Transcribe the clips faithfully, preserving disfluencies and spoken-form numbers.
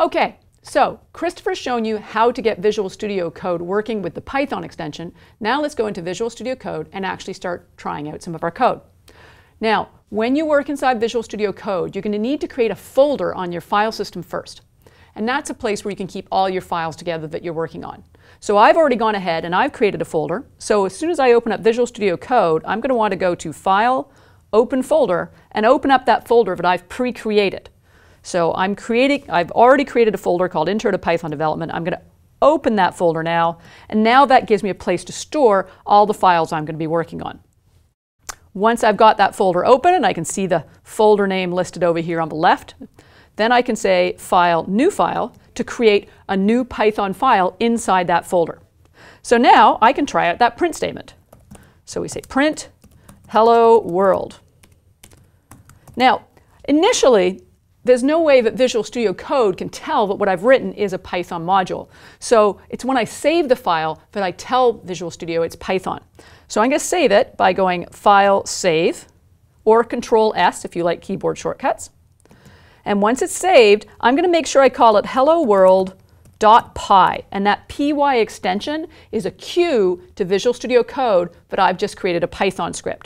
Okay, so Christopher's shown you how to get Visual Studio Code working with the Python extension. Now let's go into Visual Studio Code and actually start trying out some of our code. Now, when you work inside Visual Studio Code, you're going to need to create a folder on your file system first. And that's a place where you can keep all your files together that you're working on. So I've already gone ahead and I've created a folder. So as soon as I open up Visual Studio Code, I'm going to want to go to File, Open Folder, and open up that folder that I've pre-created. So I'm creating, I've already created a folder called Intro to Python Development. I'm going to open that folder now, and now that gives me a place to store all the files I'm going to be working on. Once I've got that folder open and I can see the folder name listed over here on the left, then I can say File, New File to create a new Python file inside that folder. So now I can try out that print statement. So we say print hello world. Now, initially, there's no way that Visual Studio Code can tell that what I've written is a Python module. So it's when I save the file that I tell Visual Studio it's Python. So I'm going to save it by going File, Save, or Control S if you like keyboard shortcuts. And once it's saved, I'm going to make sure I call it hello world dot py. And that P Y extension is a cue to Visual Studio Code that I've just created a Python script.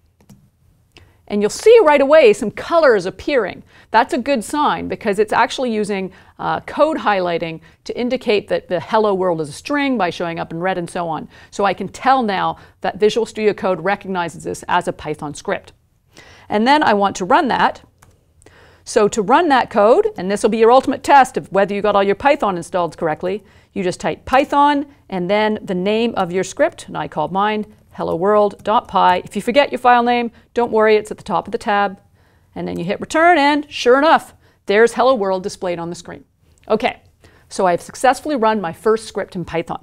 And you'll see right away some colors appearing. That's a good sign because it's actually using uh, code highlighting to indicate that the hello world is a string by showing up in red and so on. So I can tell now that Visual Studio Code recognizes this as a Python script. And then I want to run that. So to run that code, and this will be your ultimate test of whether you got all your Python installed correctly, you just type Python and then the name of your script, and I called mine hello world dot py. If you forget your file name, don't worry, it's at the top of the tab. And then you hit return and sure enough, there's hello world displayed on the screen. Okay, so I've successfully run my first script in Python.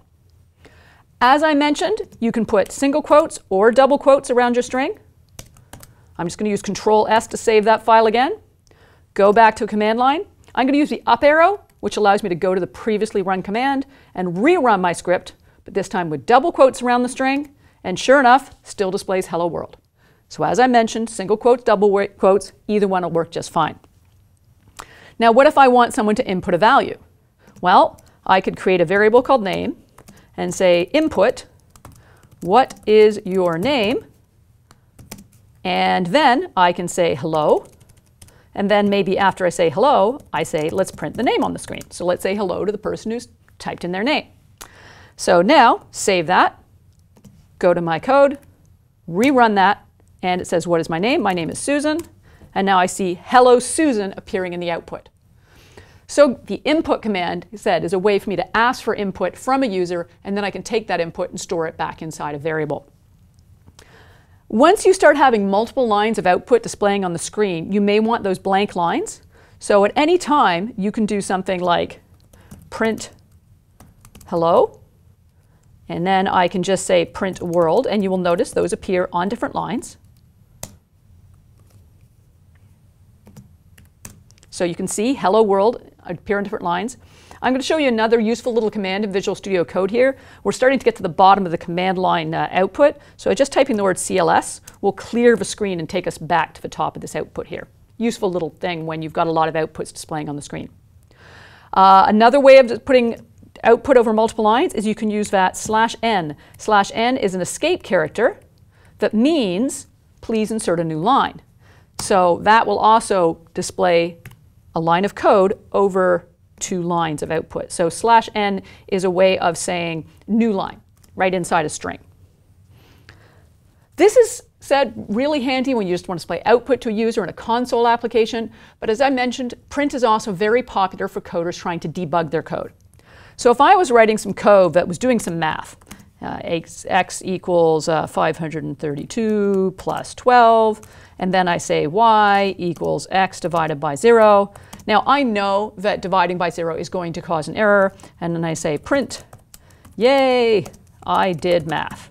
As I mentioned, you can put single quotes or double quotes around your string. I'm just going to use Control S to save that file again. Go back to a command line. I'm going to use the up arrow, which allows me to go to the previously run command and rerun my script, but this time with double quotes around the string. And sure enough, still displays hello world. So as I mentioned, single quotes, double quotes, either one will work just fine. Now what if I want someone to input a value? Well, I could create a variable called name and say input, what is your name? And then I can say hello. And then maybe after I say hello, I say let's print the name on the screen. So let's say hello to the person who's typed in their name. So now save that. Go to my code, rerun that, and it says, what is my name? My name is Susan. And now I see hello Susan appearing in the output. So the input command, said, is a way for me to ask for input from a user, and then I can take that input and store it back inside a variable. Once you start having multiple lines of output displaying on the screen, you may want those blank lines. So at any time, you can do something like print hello. And then I can just say print world, and you will notice those appear on different lines. So you can see hello world appear on different lines. I'm going to show you another useful little command in Visual Studio Code here. We're starting to get to the bottom of the command line uh, output. So just typing the word C L S will clear the screen and take us back to the top of this output here. Useful little thing when you've got a lot of outputs displaying on the screen. Uh, another way of putting output over multiple lines is you can use that slash n. Slash n is an escape character that means please insert a new line. So that will also display a line of code over two lines of output. So slash n is a way of saying new line right inside a string. This is said really handy when you just want to display output to a user in a console application. But as I mentioned, print is also very popular for coders trying to debug their code. So if I was writing some code that was doing some math, uh, x, x equals uh, five hundred thirty-two plus twelve, and then I say y equals x divided by zero. Now I know that dividing by zero is going to cause an error, and then I say print, yay, I did math.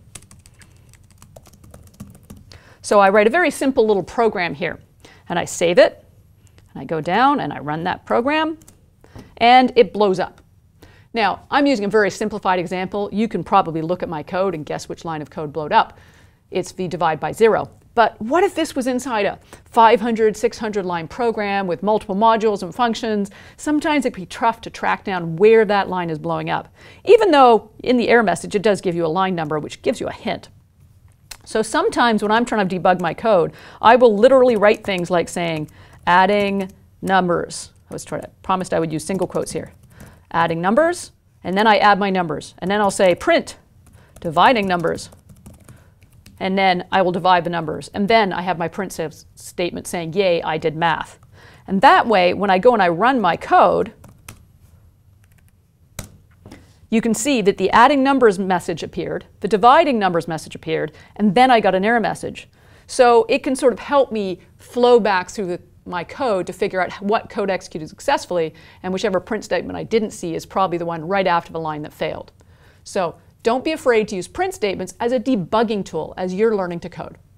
So I write a very simple little program here, and I save it, and I go down and I run that program, and it blows up. Now, I'm using a very simplified example. You can probably look at my code and guess which line of code blowed up. It's the divide by zero. But what if this was inside a five hundred, six hundred line program with multiple modules and functions? Sometimes it can be tough to track down where that line is blowing up, even though in the error message it does give you a line number, which gives you a hint. So sometimes when I'm trying to debug my code, I will literally write things like saying, adding numbers. I was trying to, promised I would use single quotes here. Adding numbers, and then I add my numbers. And then I'll say print, dividing numbers. And then I will divide the numbers. And then I have my print statement saying, yay, I did math. And that way, when I go and I run my code, you can see that the adding numbers message appeared, the dividing numbers message appeared, and then I got an error message. So it can sort of help me flow back through the, my code to figure out what code executed successfully, and whichever print statement I didn't see is probably the one right after the line that failed. So don't be afraid to use print statements as a debugging tool as you're learning to code.